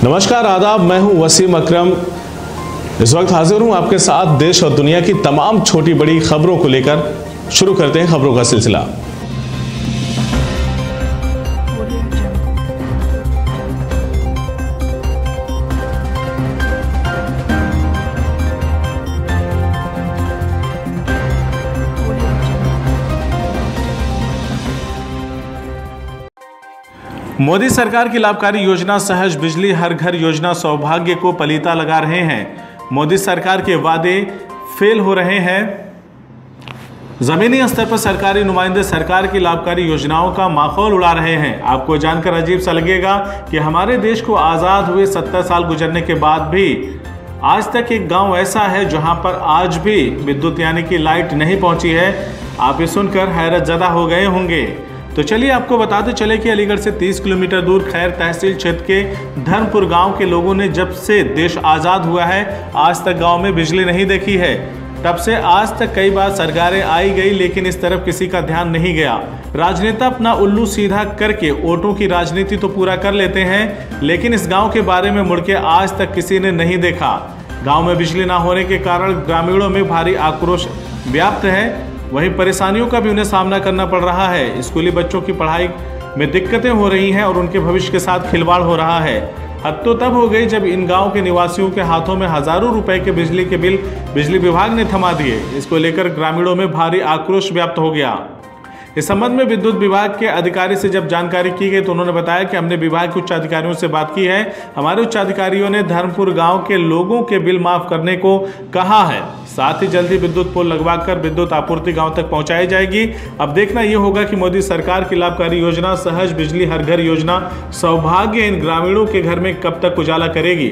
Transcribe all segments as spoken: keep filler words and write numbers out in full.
नमस्कार, आदाब। मैं हूं वसीम अकरम। इस वक्त हाजिर हूं आपके साथ देश और दुनिया की तमाम छोटी बड़ी खबरों को लेकर। शुरू करते हैं खबरों का सिलसिला। मोदी सरकार की लाभकारी योजना सहज बिजली हर घर योजना सौभाग्य को पलीता लगा रहे हैं। मोदी सरकार के वादे फेल हो रहे हैं। जमीनी स्तर पर सरकारी नुमाइंदे सरकार की लाभकारी योजनाओं का माहौल उड़ा रहे हैं। आपको जानकर अजीब सा लगेगा कि हमारे देश को आज़ाद हुए सत्तर साल गुजरने के बाद भी आज तक एक गांव ऐसा है जहां पर आज भी विद्युत यानी कि लाइट नहीं पहुंची है। आप ये सुनकर हैरत ज़दा हो गए होंगे। तो चलिए आपको बताते चले कि अलीगढ़ से तीस किलोमीटर दूर खैर तहसील क्षेत्र के धर्मपुर गांव के लोगों ने जब से देश आज़ाद हुआ है आज तक गांव में बिजली नहीं देखी है। तब से आज तक कई बार सरकारें आई गई, लेकिन इस तरफ किसी का ध्यान नहीं गया। राजनेता अपना उल्लू सीधा करके वोटों की राजनीति तो पूरा कर लेते हैं, लेकिन इस गाँव के बारे में मुड़ के आज तक किसी ने नहीं देखा। गाँव में बिजली न होने के कारण ग्रामीणों में भारी आक्रोश व्याप्त है। वहीं परेशानियों का भी उन्हें सामना करना पड़ रहा है। स्कूली बच्चों की पढ़ाई में दिक्कतें हो रही हैं और उनके भविष्य के साथ खिलवाड़ हो रहा है। हद तो तब हो गई जब इन गांव के निवासियों के हाथों में हजारों रुपए के बिजली के बिल बिजली विभाग ने थमा दिए। इसको लेकर ग्रामीणों में भारी आक्रोश व्याप्त हो गया। इस संबंध में विद्युत विभाग के अधिकारी से जब जानकारी की गई तो उन्होंने बताया कि हमने विभाग के उच्च अधिकारियों से बात की है। हमारे उच्च अधिकारियों ने धर्मपुर गांव के लोगों के बिल माफ करने को कहा है। साथ ही जल्द ही विद्युत पोल लगवाकर विद्युत आपूर्ति गांव तक पहुंचाई जाएगी। अब देखना यह होगा कि मोदी सरकार की लाभकारी योजना सहज बिजली हर घर योजना सौभाग्य इन ग्रामीणों के घर में कब तक उजाला करेगी।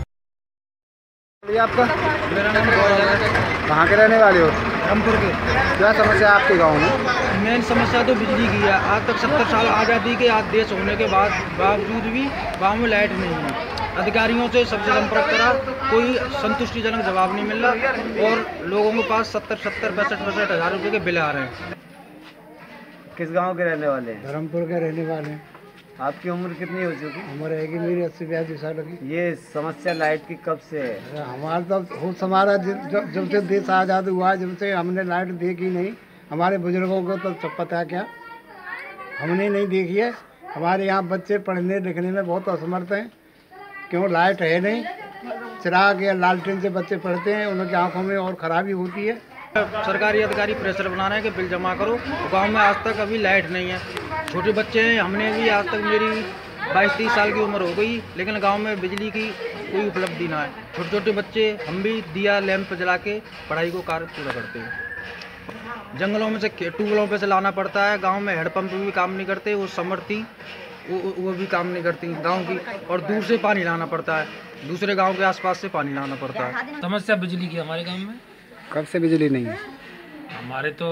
आपका मेरा नाम कहाँ के रहने वाले हो? धर्मपुर के। क्या समस्या आपके गांव में? मेन समस्या तो बिजली की है। आज तक सत्तर साल आज़ादी के आज देश होने के बाद बावजूद भी गांव में लाइट नहीं है। अधिकारियों से सबसे संपर्क करा, कोई संतुष्टिजनक जवाब नहीं मिल रहा और लोगों के पास सत्तर सत्तर पैंसठ पैंसठ हज़ार रुपये के बिल आ रहे हैं। किस गांव के रहने वाले हैं? धर्मपुर के रहने वाले हैं। आपकी उम्र कितनी हो चुकी? उम्र है कि मेरी अस्सी बयासी साल की। ये समस्या लाइट की कब से है? हमारा तो होश हमारा जब जब से देश आज़ाद हुआ, जब से हमने लाइट देखी नहीं। हमारे बुजुर्गों को तो सब पता है, क्या हमने नहीं देखी है। हमारे यहाँ बच्चे पढ़ने लिखने में बहुत असमर्थ हैं, क्यों लाइट है नहीं। चिराग या लालटेन से बच्चे पढ़ते हैं, उनकी आँखों में और ख़राबी होती है। सरकारी अधिकारी प्रेशर बना रहे हैं कि बिल जमा करो। गांव में आज तक अभी लाइट नहीं है। छोटे बच्चे हैं, हमने भी आज तक मेरी बाईस तीस साल की उम्र हो गई, लेकिन गांव में बिजली की कोई उपलब्धि ना है। छोटे छोटे बच्चे, हम भी दिया लैंप जला के पढ़ाई को कार्य पूरा करते हैं। जंगलों में से ट्यूबवेलों पे से लाना पड़ता है। गांव में हेडपम्प भी काम नहीं करते, वो समर्थी वो वो भी काम नहीं करती गांव की, और दूर से पानी लाना पड़ता है। दूसरे गाँव के आसपास से पानी लाना पड़ता है। समस्या बिजली की हमारे गाँव में कब से बिजली नहीं है? हमारे तो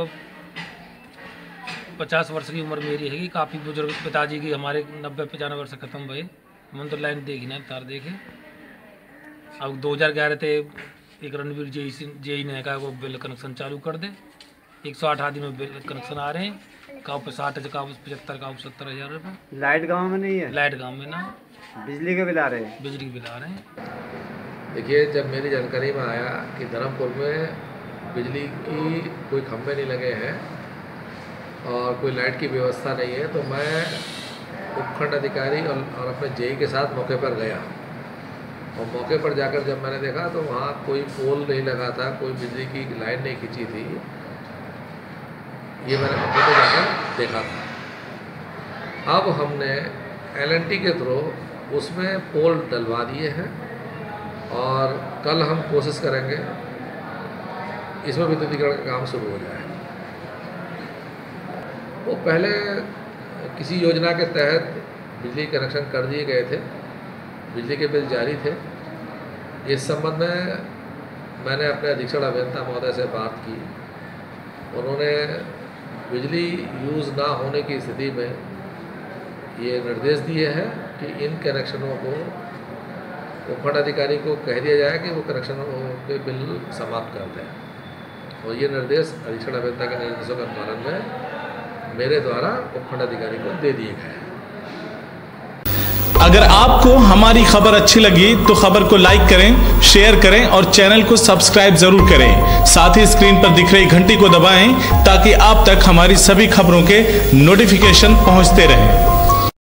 पचास वर्ष की उम्र मेरी है कि काफ़ी बुजुर्ग पिताजी की हमारे नब्बे पचानवे वर्ष खत्म हुए। मन तो लाइन देखी ना, तार देखे। अब दो हज़ार ग्यारह थे एक रणवीर जे जे ने कहा वो बिल कनेक्शन चालू कर दे। एक सौ आठ आदमी में बिल कनेक्शन आ रहे हैं। काउ पे साठ काउ पचहत्तर काउ सत्तर हज़ार रुपये। लाइट गाँव में नहीं है? लाइट गाँव में ना, बिजली के बिल आ रहे हैं। बिजली के बिल आ रहे हैं। देखिए, जब मेरी जानकारी में आया कि धर्मपुर में बिजली की कोई खंभे नहीं लगे हैं और कोई लाइट की व्यवस्था नहीं है, तो मैं उपखंड अधिकारी और, और अपने जेई के साथ मौके पर गया। और मौके पर जाकर जब मैंने देखा तो वहाँ कोई पोल नहीं लगा था, कोई बिजली की लाइन नहीं खींची थी। ये मैंने मौके पर जाकर देखा था। अब हमने एल एन टी के थ्रू उसमें पोल डलवा दिए हैं और कल हम कोशिश करेंगे इसमें विद्युतीकरण का काम शुरू हो जाए। वो पहले किसी योजना के तहत बिजली कनेक्शन कर दिए गए थे, बिजली के बिल जारी थे। इस संबंध में मैंने अपने अधीक्षण अभियंता महोदय से बात की। उन्होंने बिजली यूज़ ना होने की स्थिति में ये निर्देश दिए हैं कि इन कनेक्शनों को उपखंड अधिकारी को कह दिया जाए कि वो कनेक्शनों के बिल समाप्त कर दें। और ये निर्देश अधीक्षण अभियंता के निर्देशों के अनुपालन में मेरे द्वारा उपखंड अधिकारी को दे दिए गए हैं। अगर आपको हमारी खबर अच्छी लगी तो खबर को लाइक करें, शेयर करें और चैनल को सब्सक्राइब जरूर करें। साथ ही स्क्रीन पर दिख रही घंटी को दबाएं ताकि आप तक हमारी सभी खबरों के नोटिफिकेशन पहुंचते रहें।